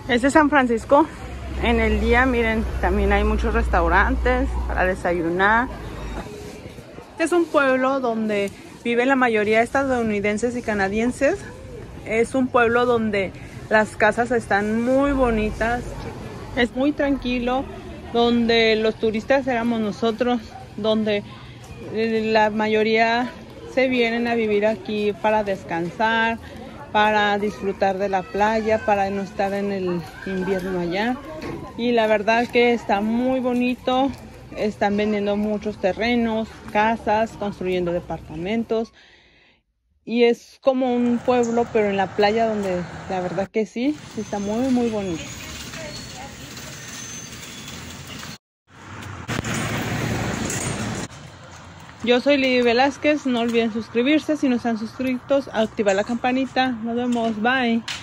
Este es San Francisco. En el día, miren, también hay muchos restaurantes para desayunar. Este es un pueblo donde viven la mayoría de estadounidenses y canadienses. Es un pueblo donde las casas están muy bonitas. Es muy tranquilo, donde los turistas éramos nosotros, donde la mayoría se vienen a vivir aquí para descansar, para disfrutar de la playa, para no estar en el invierno allá. Y la verdad que está muy bonito. Están vendiendo muchos terrenos, casas, construyendo departamentos. Y es como un pueblo, pero en la playa, donde la verdad que sí, está muy, muy bonito. Yo soy Lidy Velázquez. No olviden suscribirse si no están suscritos, activar la campanita. Nos vemos. Bye.